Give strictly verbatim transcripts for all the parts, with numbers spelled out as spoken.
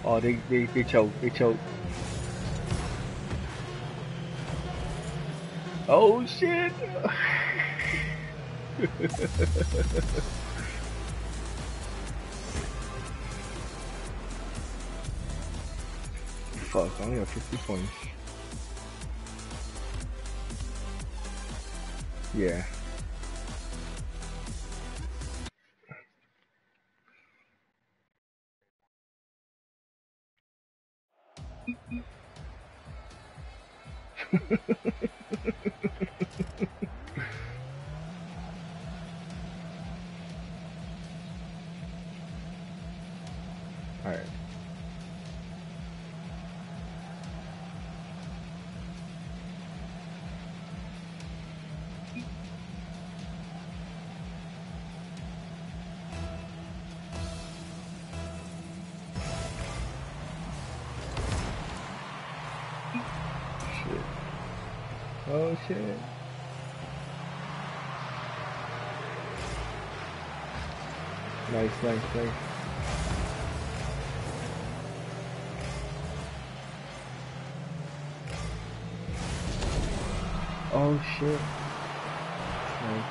Oh, they, they, they choke, they choke. Oh shit! Fuck, I only have fifty points. Yeah. Alright. Shit. Oh shit. Nice, nice, nice. Oh shit. Nice.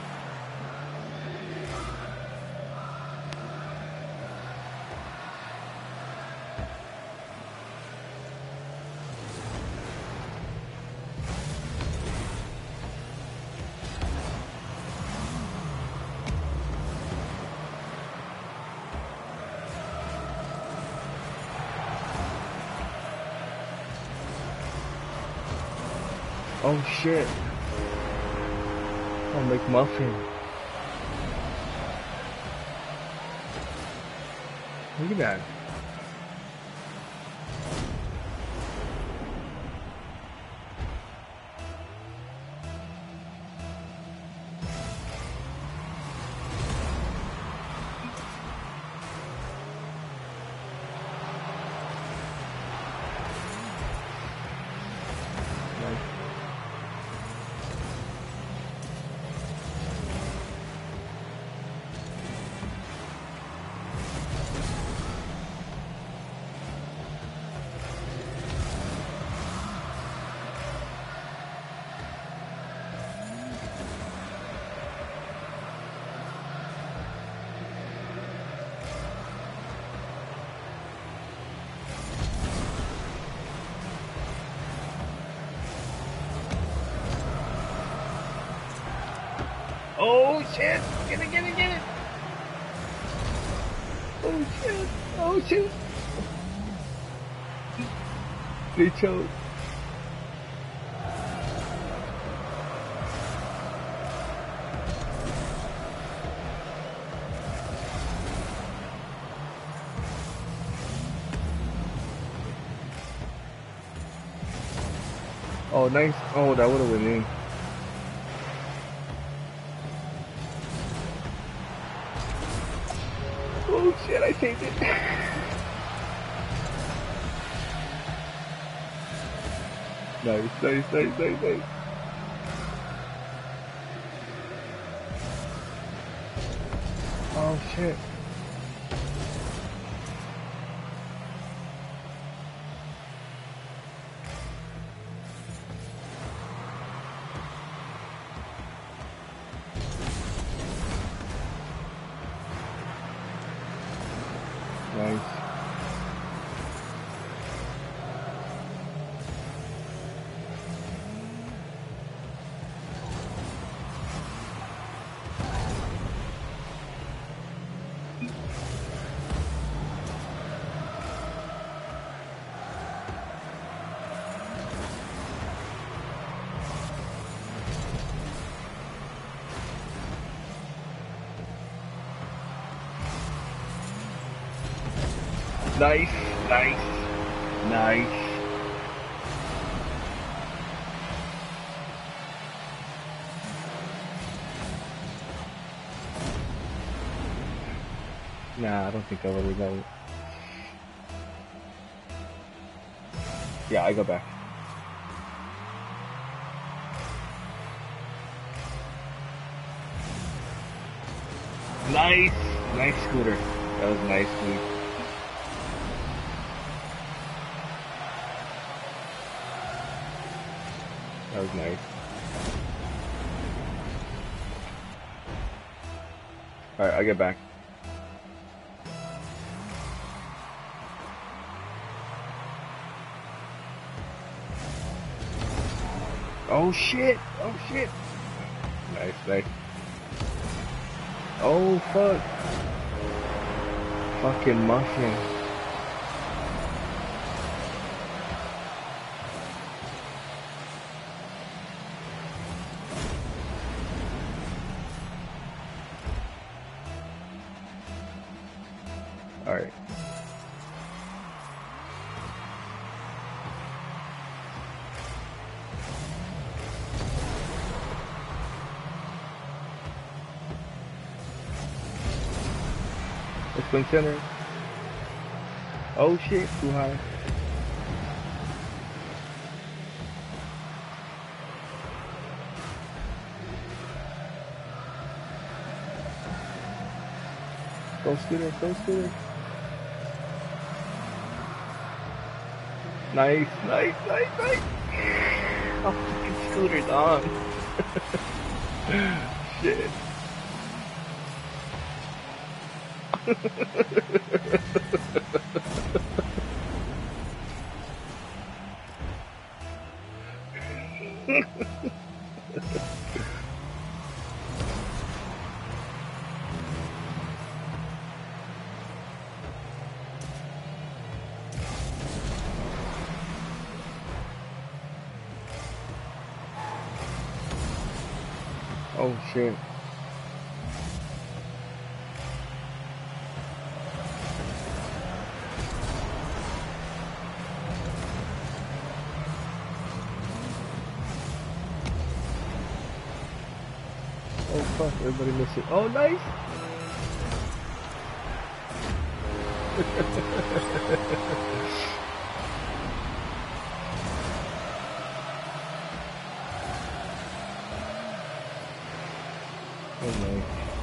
Oh shit. Oh, McMuffin. Look at that. Oh shit! Get it, get it, get it! Oh shit! Oh shit! They choked. Oh nice! Oh, that would have went in. Oh shit, I saved it. Nice, nice, nice, nice, nice. Oh shit. Nice. Nice, nice, nice. Nah, I don't think I would have done it. Yeah, I go back. Nice, nice scooter. That was nice, dude. That was nice. Alright, I'll get back. Oh shit! Oh shit! Nice, nice. Oh fuck! Fucking muffin. Alright. Let's go center. Oh shit, too high. Go scooter, go scooter. Nice, nice, nice, nice. Oh, fucking scooter's on. Shit. Oh shit. Oh fuck, everybody missed it. Oh nice! Oh nice.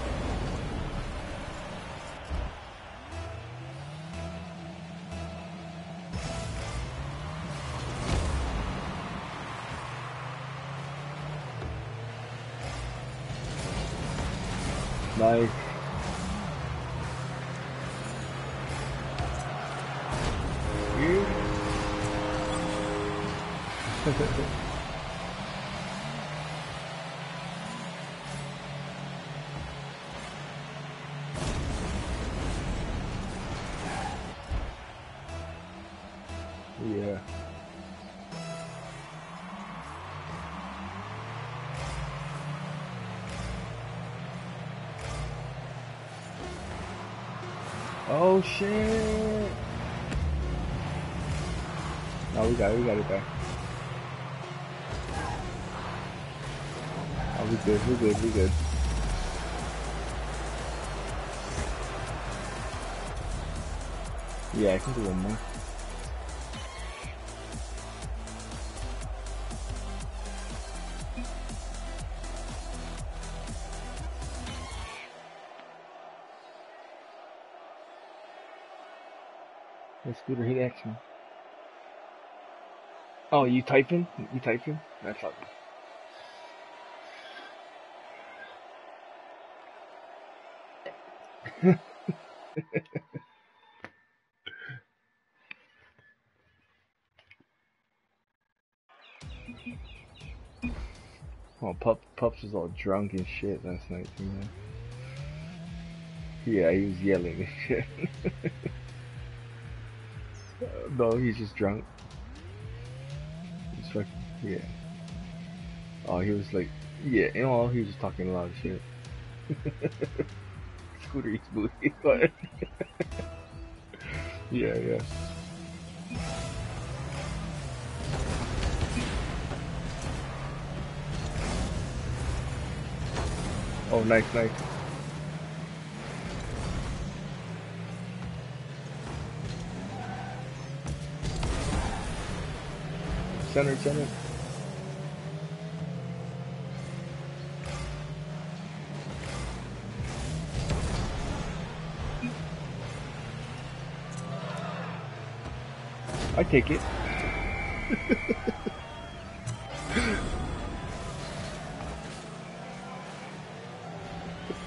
Nice. You? Yeah. Oh shit! No, we got it, we got it back. Oh, we good, we good, we good. Yeah, I can do one more. Hey, Scooter, hit action. Oh, you typing? You typing? That's all. Oh, Pup, Pups was all drunk and shit last night too, man. Yeah, he was yelling and shit. uh, no, he's just drunk. He's fucking, yeah. Oh, he was like, yeah, you know, he was just talking a lot of shit. Scooter eats booty, but yeah, yeah. Oh, nice, nice. Center, center. I take it.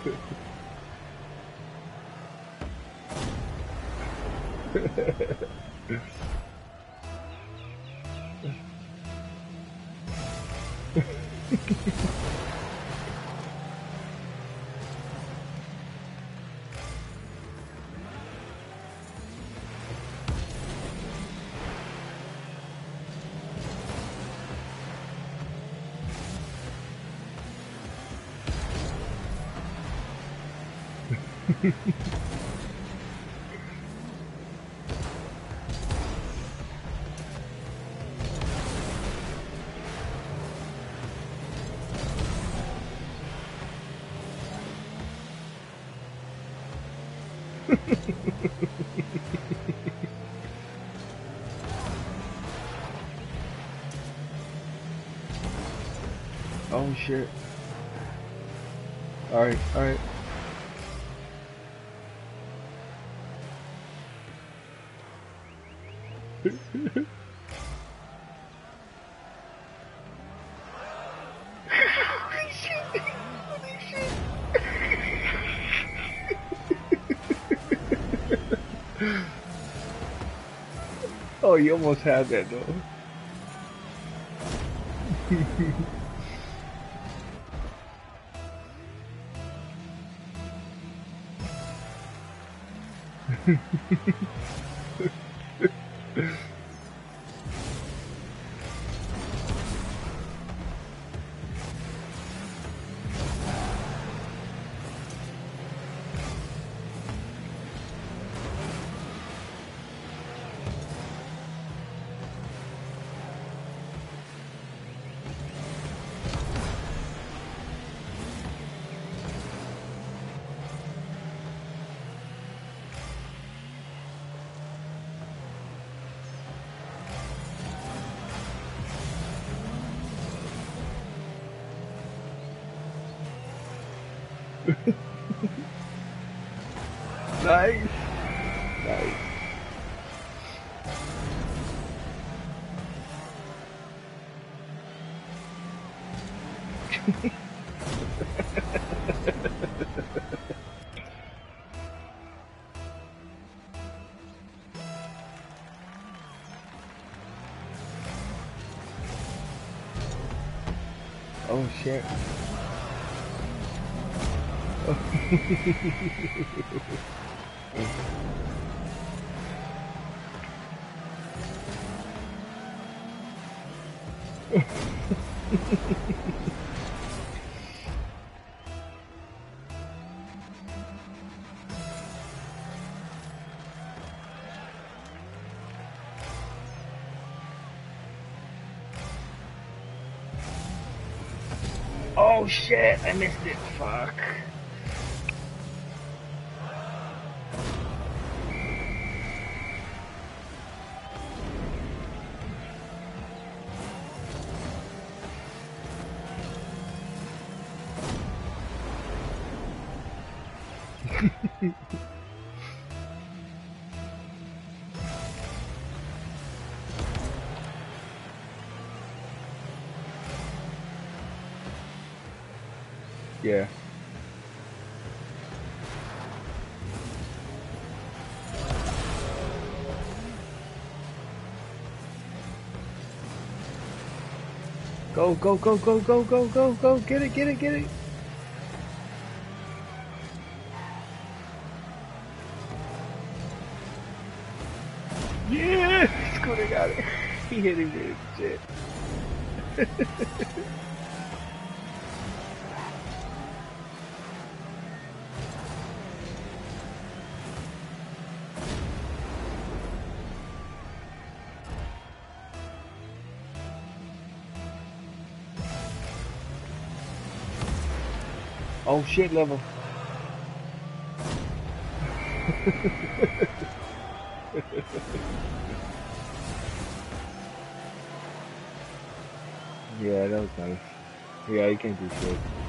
Oh shit. Alright, alright. Oh, you almost had that though. Nice. Nice. Oh shit. Oh shit, I missed it. Fuck. Yeah. Go, go, go, go, go, go, go, go. Get it, get it, get it. Yeah! Scooter got it. He hit him with shit. Oh shit, level. Yeah, that was nice. Yeah, you can't do shit.